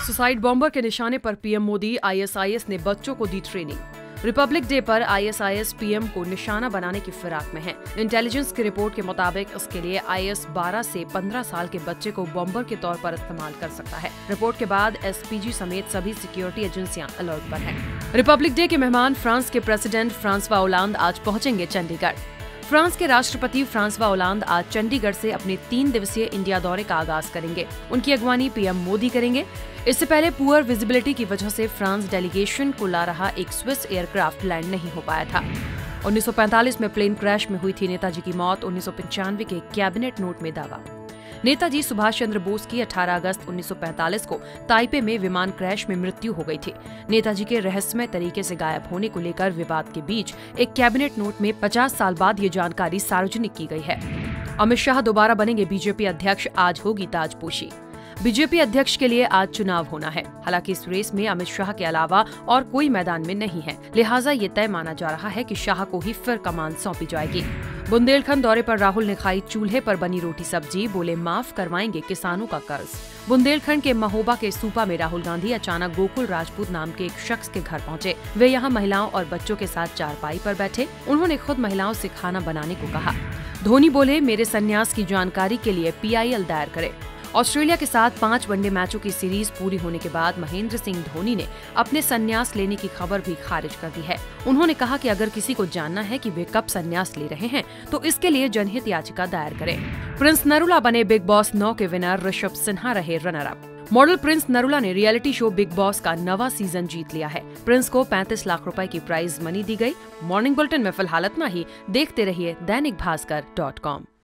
Suicide bomber के निशाने पर पीएम मोदी, आईएसआईएस ने बच्चों को दी ट्रेनिंग। रिपब्लिक डे पर आईएसआईएस पीएम को निशाना बनाने की फिराक में है। इंटेलिजेंस की रिपोर्ट के मुताबिक इसके लिए आईएस 12 से 15 साल के बच्चे को बॉम्बर के तौर पर इस्तेमाल कर सकता है। रिपोर्ट के बाद एसपीजी समेत सभी सिक्योरिटी एजेंसियां अलर्ट पर हैं। रिपब्लिक डे के मेहमान फ्रांस के प्रेसिडेंट फ्रांसवा होलांद आज पहुंचेंगे चंडीगढ़। फ्रांस के राष्ट्रपति फ्रांसवा होलांद आज चंडीगढ़ से अपने 3 दिवसीय इंडिया दौरे का आगाज करेंगे। उनकी अगवानी पीएम मोदी करेंगे। इससे पहले पुअर विजिबिलिटी की वजह से फ्रांस डेलीगेशन को ला रहा एक स्विस एयरक्राफ्ट लैंड नहीं हो पाया था। 1945 में प्लेन क्रैश में हुई थी नेताजी की मौत, 1995 के कैबिनेट नोट में दावा। नेताजी सुभाष चंद्र बोस की 18 अगस्त 1945 को ताइपे में विमान क्रैश में मृत्यु हो गई थी। नेताजी के रहस्यमय तरीके से गायब होने को लेकर विवाद के बीच एक कैबिनेट नोट में 50 साल बाद ये जानकारी सार्वजनिक की गई है। अमित शाह दोबारा बनेंगे बीजेपी अध्यक्ष, आज होगी ताजपोशी। बीजेपी अध्यक्ष के लिए आज चुनाव होना है। हालांकि इस रेस में अमित शाह के अलावा और कोई मैदान में नहीं है, लिहाजा ये तय माना जा रहा है कि शाह को ही फिर कमान सौंपी जाएगी। बुंदेलखंड दौरे पर राहुल ने खाई चूल्हे पर बनी रोटी सब्जी, बोले माफ करवाएंगे किसानों का कर्ज। बुंदेलखंड के महोबा के सूपा में राहुल गांधी अचानक गोकुल राजपूत नाम के एक शख्स के घर पहुंचे। वे यहां महिलाओं और बच्चों के साथ चारपाई पर बैठे। उन्होंने खुद महिलाओं से खाना बनाने को कहा। धोनी बोले मेरे संन्यास की जानकारी के लिए PIL दायर करे। ऑस्ट्रेलिया के साथ 5 वनडे मैचों की सीरीज पूरी होने के बाद महेंद्र सिंह धोनी ने अपने संन्यास लेने की खबर भी खारिज कर दी है। उन्होंने कहा कि अगर किसी को जानना है कि वे कब संन्यास ले रहे हैं तो इसके लिए जनहित याचिका दायर करें। प्रिंस नरूला बने बिग बॉस 9 के विनर, ऋषभ सिन्हा रहे runner up. Model Prince Narula ने रियलिटी शो बिग बॉस का 9वां सीजन जीत लिया है। प्रिंस को 35 लाख रुपए की प्राइज मनी दी गई। मॉर्निंग बुलेटिन में फिलहाल इतना ही। देखते रहिए दैनिक भास्कर.com।